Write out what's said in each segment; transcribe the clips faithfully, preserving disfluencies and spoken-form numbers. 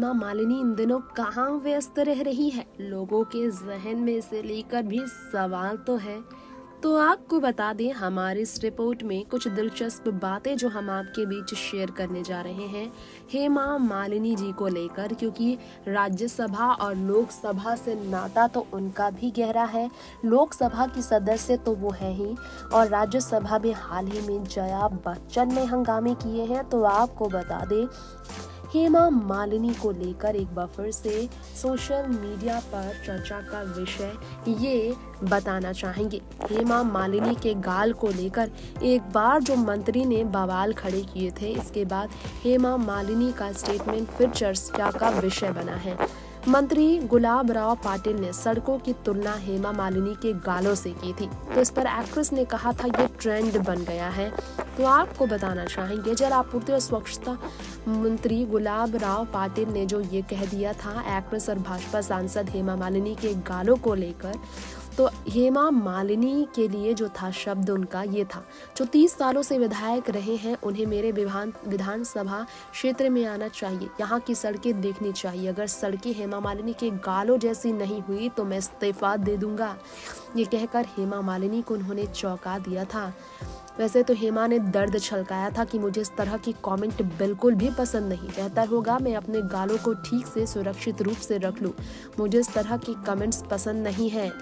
हेमा मालिनी इन दिनों कहाँ व्यस्त रह रही है? लोगों के जहन में इसे लेकर भी सवाल तो है। तो आपको बता दें, हमारी इस रिपोर्ट में कुछ दिलचस्प बातें जो हम आपके बीच शेयर करने जा रहे हैं हेमा मालिनी जी को लेकर, क्योंकि राज्यसभा और लोकसभा से नाता तो उनका भी गहरा है। लोकसभा की सदस्य तो वो है ही, और राज्यसभा में हाल ही में जया बच्चन ने हंगामे किए हैं। तो आपको बता दें, हेमा मालिनी को लेकर एक बार फिर से सोशल मीडिया पर चर्चा का विषय ये बताना चाहेंगे। हेमा मालिनी के गाल को लेकर एक बार जो मंत्री ने बवाल खड़े किए थे, इसके बाद हेमा मालिनी का स्टेटमेंट फिर चर्चा का विषय बना है। मंत्री गुलाब राव पाटिल ने सड़कों की तुलना हेमा मालिनी के गालों से की थी, तो इस पर एक्ट्रेस ने कहा था ये ट्रेंड बन गया है। तो आपको बताना चाहेंगे, जल आपूर्ति और स्वच्छता मंत्री गुलाब राव पाटिल ने जो ये कह दिया था एक्ट्रेस और भाजपा सांसद हेमा मालिनी के गालों को लेकर, तो हेमा मालिनी के लिए जो था शब्द उनका ये था, जो तीस सालों से विधायक रहे हैं उन्हें मेरे विधान विधानसभा क्षेत्र में आना चाहिए, यहाँ की सड़कें देखनी चाहिए। अगर सड़कें हेमा मालिनी के गालों जैसी नहीं हुई तो मैं इस्तीफा दे दूंगा। ये कहकर हेमा मालिनी को उन्होंने चौंका दिया था। वैसे तो हेमा ने दर्द छलकाया था कि मुझे इस तरह की कमेंट बिल्कुल भी पसंद नहीं, बेहतर होगा मैं अपने गालों को ठीक से सुरक्षित रूप से रख लूं, मुझे इस तरह की कमेंट्स पसंद नहीं है।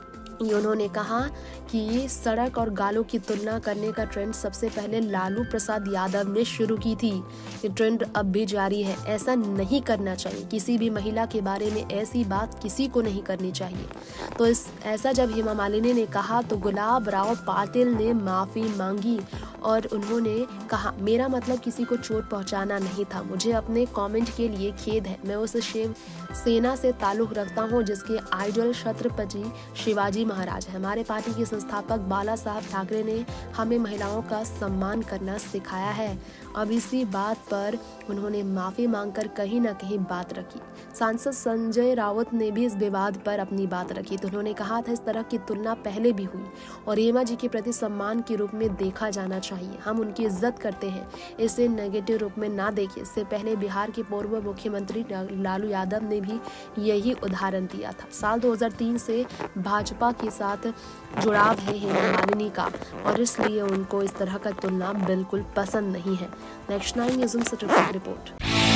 ये उन्होंने कहा कि सड़क और गालों की तुलना करने का ट्रेंड सबसे पहले लालू प्रसाद यादव ने शुरू की थी। ये ट्रेंड अब भी जारी है, ऐसा नहीं करना चाहिए। किसी भी महिला के बारे में ऐसी बात किसी को नहीं करनी चाहिए। तो इस ऐसा जब हेमा मालिनी ने कहा तो गुलाब राव पाटिल ने माफी मांगी और उन्होंने कहा मेरा मतलब किसी को चोट पहुंचाना नहीं था, मुझे अपने कमेंट के लिए खेद है। मैं उस शिव सेना से ताल्लुक रखता हूं जिसके आइडल छत्रपति शिवाजी महाराज है। हमारे पार्टी के संस्थापक बाला साहब ठाकरे ने हमें महिलाओं का सम्मान करना सिखाया है। अब इसी बात पर उन्होंने माफी मांगकर कहीं ना कहीं बात रखी। सांसद संजय राउत ने भी इस विवाद पर अपनी बात रखी, तो उन्होंने कहा था इस तरह की तुलना पहले भी हुई और हेमा जी के प्रति सम्मान के रूप में देखा जाना चाहिए। हम उनकी इज्जत करते हैं, इसे नेगेटिव रूप में ना देखिए। इससे पहले बिहार के पूर्व मुख्यमंत्री लालू यादव ने भी यही उदाहरण दिया था। साल दो हज़ार तीन से भाजपा के साथ जुड़ाव है हेमा मालिनी का और इसलिए उनको इस तरह का तुलना बिल्कुल पसंद नहीं है। नेक्स्ट नाइन न्यूज़ से रिपोर्ट।